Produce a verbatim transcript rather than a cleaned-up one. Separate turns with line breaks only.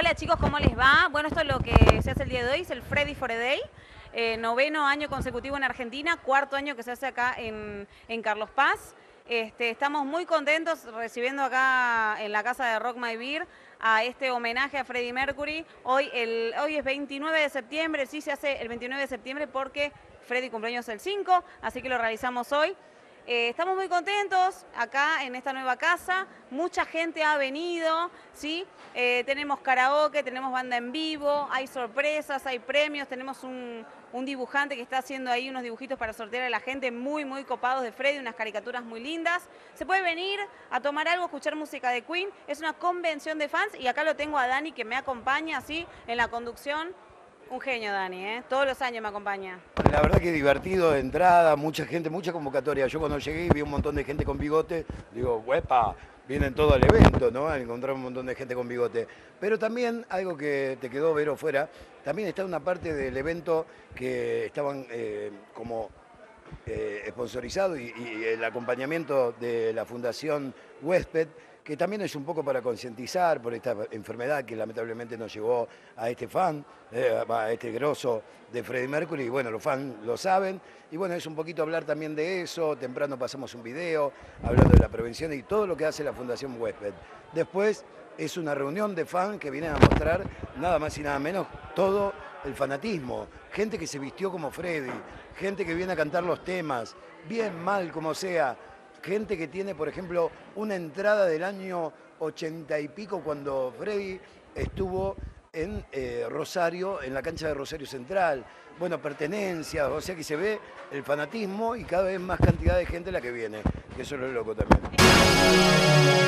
Hola chicos, ¿cómo les va? Bueno, esto es lo que se hace el día de hoy, es el Freddy for a Day, eh, noveno año consecutivo en Argentina, cuarto año que se hace acá en, en Carlos Paz. Este, estamos muy contentos recibiendo acá en la casa de Rock My Beer a este homenaje a Freddie Mercury. Hoy, el, hoy es veintinueve de septiembre, sí se hace el veintinueve de septiembre porque Freddie cumpleaños el cinco, así que lo realizamos hoy. Eh, estamos muy contentos acá en esta nueva casa, mucha gente ha venido, ¿sí? Eh, tenemos karaoke, tenemos banda en vivo, hay sorpresas, hay premios, tenemos un, un dibujante que está haciendo ahí unos dibujitos para sortear a la gente muy, muy copados de Freddie, unas caricaturas muy lindas. Se puede venir a tomar algo, escuchar música de Queen, es una convención de fans y acá lo tengo a Dani que me acompaña, ¿sí? En la conducción. Un genio, Dani, ¿eh? Todos los años me acompaña.
La verdad que divertido de entrada, mucha gente, mucha convocatoria. Yo cuando llegué y vi un montón de gente con bigote, digo, ¡huepa! Vienen todo al evento, ¿no? A encontrar un montón de gente con bigote. Pero también, algo que te quedó ver fuera, también está una parte del evento que estaban eh, como eh, sponsorizado y, y el acompañamiento de la Fundación Huésped, que también es un poco para concientizar por esta enfermedad que lamentablemente nos llevó a este fan, eh, a este grosso de Freddie Mercury, y bueno, los fans lo saben, y bueno, es un poquito hablar también de eso. Temprano pasamos un video hablando de la prevención y todo lo que hace la Fundación Huésped. Después es una reunión de fans que vienen a mostrar nada más y nada menos todo el fanatismo, gente que se vistió como Freddie, gente que viene a cantar los temas, bien, mal, como sea, gente que tiene, por ejemplo, una entrada del año ochenta y pico cuando Freddie estuvo en eh, Rosario, en la cancha de Rosario Central. Bueno, pertenencias, o sea que se ve el fanatismo y cada vez más cantidad de gente la que viene, que eso es lo loco también.